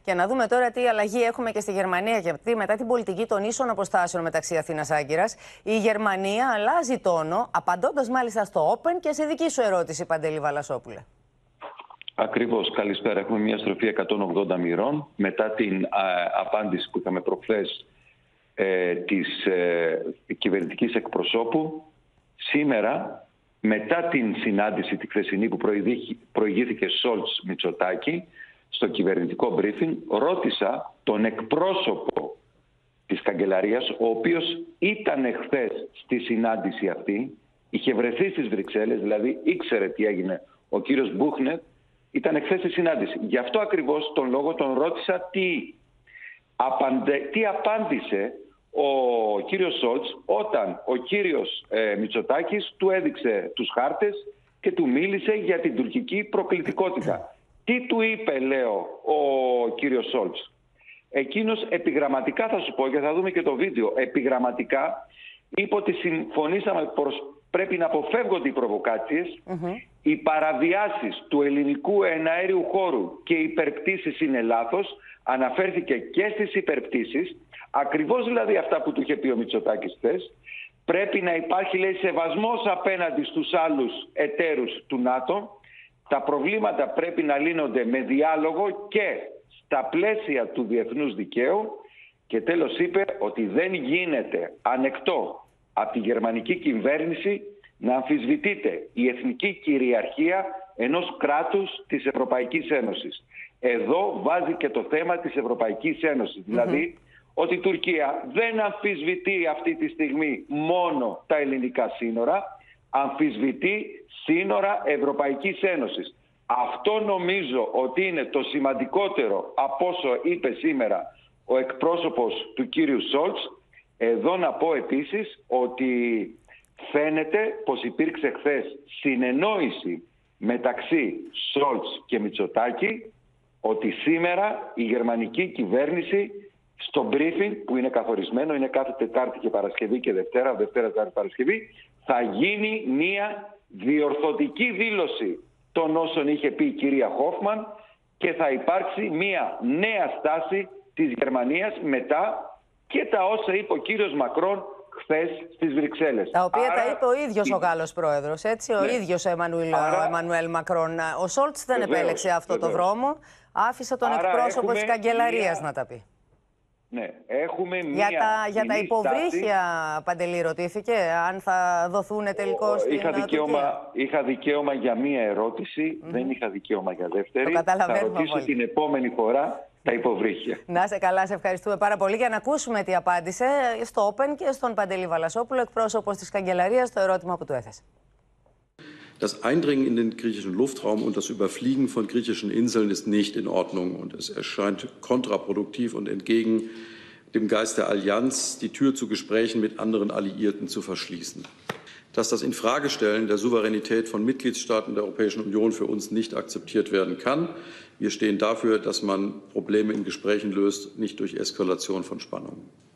Και να δούμε τώρα τι αλλαγή έχουμε και στη Γερμανία. Γιατί μετά την πολιτική των ίσων αποστάσεων μεταξύ Αθήνας-Άγκυρας, η Γερμανία αλλάζει τόνο, απαντώντας μάλιστα στο Open και σε δική σου ερώτηση, Παντελή Βαλασόπουλε. Ακριβώς. Καλησπέρα. Έχουμε μια στροφή 180 μοιρών μετά την απάντηση που είχαμε προχθές της κυβερνητικής εκπροσώπου. Σήμερα, μετά την συνάντηση τη χθεσινή που προηγήθηκε Σόλτς Μητσοτάκη στο κυβερνητικό briefing, ρώτησα τον εκπρόσωπο της καγκελαρίας, ο οποίος ήταν χθες στη συνάντηση αυτή, είχε βρεθεί στις Βρυξέλλες, δηλαδή ήξερε τι έγινε ο κύριος Μπούχνερ, ήταν χθες στη συνάντηση. Γι' αυτό ακριβώς τον λόγο τον ρώτησα τι απάντησε ο κύριος Σόλτς όταν ο κύριος Μητσοτάκης του έδειξε τους χάρτες και του μίλησε για την τουρκική προκλητικότητα. Τι του είπε, λέω, ο κύριος Σόλτς? Εκείνος επιγραμματικά, θα σου πω και θα δούμε και το βίντεο, επιγραμματικά είπε ότι συμφωνήσαμε πως πρέπει να αποφεύγονται οι προβοκάτσιες, οι παραβιάσεις του ελληνικού εναέριου χώρου και οι υπερπτήσεις είναι λάθος, αναφέρθηκε και στις υπερπτήσεις, ακριβώς δηλαδή αυτά που του είχε πει ο Μητσοτάκης χθες. Πρέπει να υπάρχει, λέει, σεβασμός απέναντι στους άλλους εταίρους του ΝΑΤΟ. Τα προβλήματα πρέπει να λύνονται με διάλογο και στα πλαίσια του διεθνούς δικαίου. Και τέλος είπε ότι δεν γίνεται ανεκτό από τη γερμανική κυβέρνηση να αμφισβητείται η εθνική κυριαρχία ενός κράτους της Ευρωπαϊκής Ένωσης. Εδώ βάζει και το θέμα της Ευρωπαϊκής Ένωσης. Δηλαδή ότι η Τουρκία δεν αμφισβητεί αυτή τη στιγμή μόνο τα ελληνικά σύνορα, αμφισβητεί σύνορα Ευρωπαϊκής Ένωσης. Αυτό νομίζω ότι είναι το σημαντικότερο από όσο είπε σήμερα ο εκπρόσωπος του κύριου Σόλτς. Εδώ να πω επίσης ότι φαίνεται πως υπήρξε χθες συνεννόηση μεταξύ Σόλτς και Μητσοτάκη ότι σήμερα η γερμανική κυβέρνηση στο briefing που είναι καθορισμένο, είναι κάθε Τετάρτη και Παρασκευή και Δευτέρα, Τετάρτη, Παρασκευή, θα γίνει μια διορθωτική δήλωση των όσων είχε πει η κυρία Χόφμαν και θα υπάρξει μια νέα στάση της Γερμανίας μετά και τα όσα είπε ο κύριος Μακρόν χθες στις Βρυξέλλες. Τα οποία τα είπε ο ίδιος ο Γάλλος πρόεδρος, έτσι, ο ίδιος ο Εμμανουέλ Μακρόν. Ο Σόλτς δεν επέλεξε αυτό το δρόμο, άφησε τον εκπρόσωπο της καγκελαρίας να τα πει. Ναι, έχουμε για τα υποβρύχια, Παντελή, ρωτήθηκε αν θα δοθούν τελικώς στην Τουρκία. Είχα δικαίωμα για μία ερώτηση, δεν είχα δικαίωμα για δεύτερη. Θα ρωτήσω την επόμενη φορά τα υποβρύχια. Να σε καλά, σε ευχαριστούμε πάρα πολύ. Για να ακούσουμε τι απάντησε στο Open και στον Παντελή Βαλασόπουλο, εκπρόσωπος της καγκελαρίας, το ερώτημα που του έθεσε. Das Eindringen in den griechischen Luftraum und das Überfliegen von griechischen Inseln ist nicht in Ordnung und es erscheint kontraproduktiv und entgegen dem Geist der Allianz, die Tür zu Gesprächen mit anderen Alliierten zu verschließen. Dass das Infragestellen der Souveränität von Mitgliedstaaten der Europäischen Union für uns nicht akzeptiert werden kann. Wir stehen dafür, dass man Probleme in Gesprächen löst, nicht durch Eskalation von Spannungen.